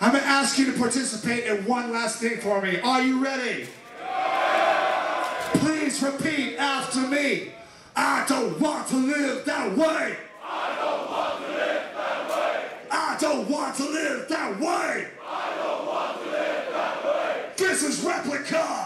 I'm gonna ask you to participate in one last thing for me. Are you ready? Please repeat after me. I don't want to live that way. I don't want to live that way. I don't want to live that way. I don't want to live that way. This is Replica.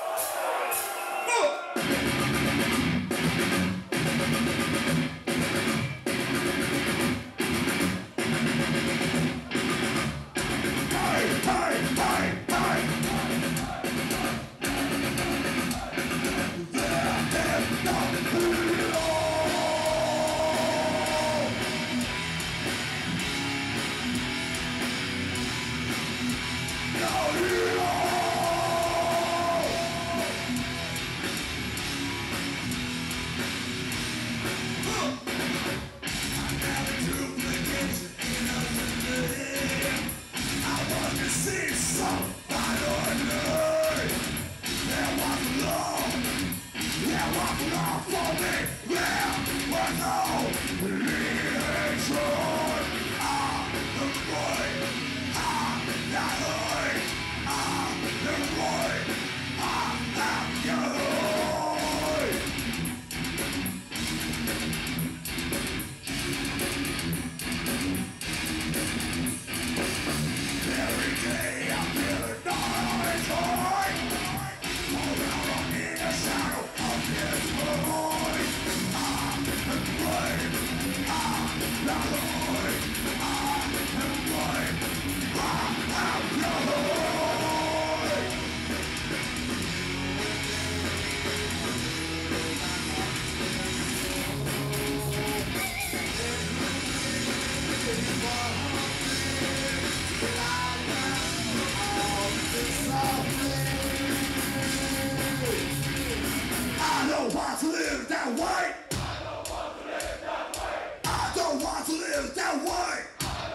I don't want to live that way. I don't want to live that way.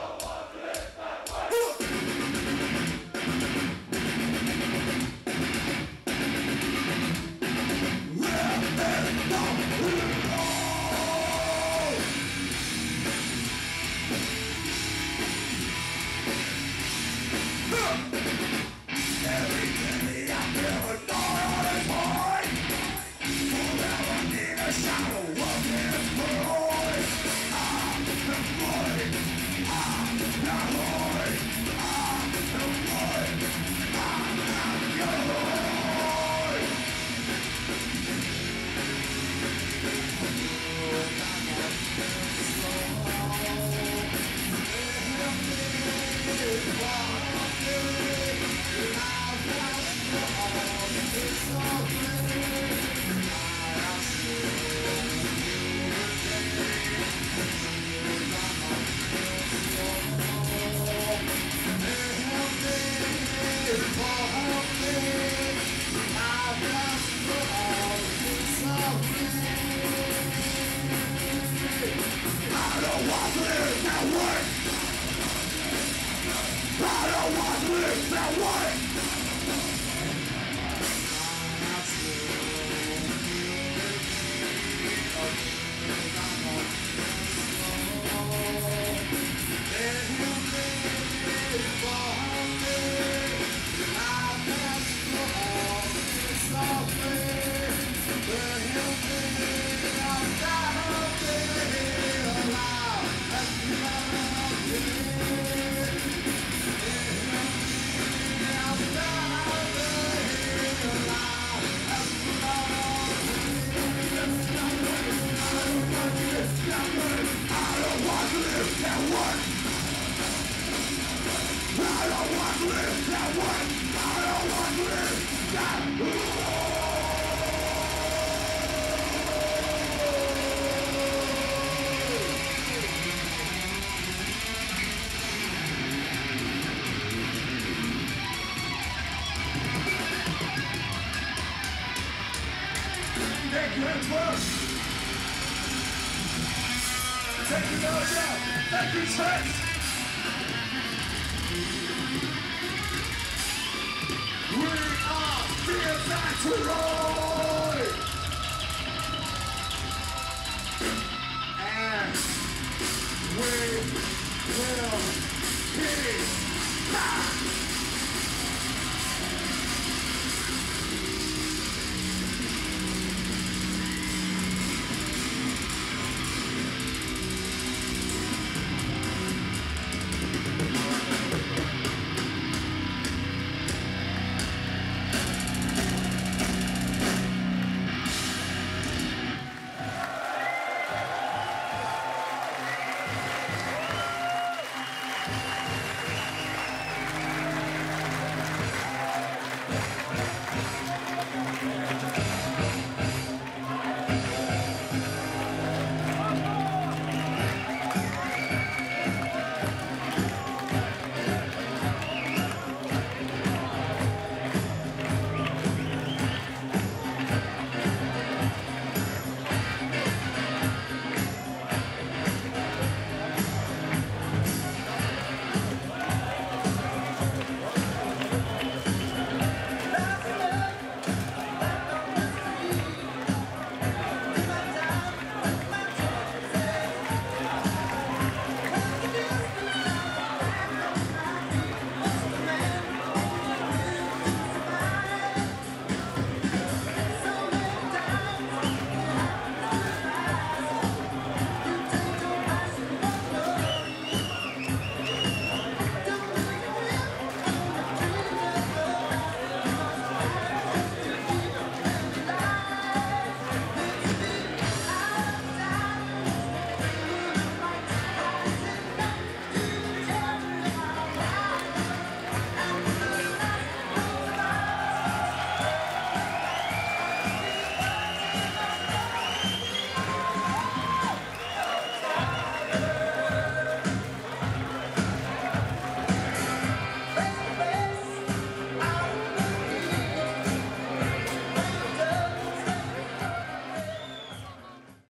Thank you, Mojo. Thank you, Trent. We are Fear Factory.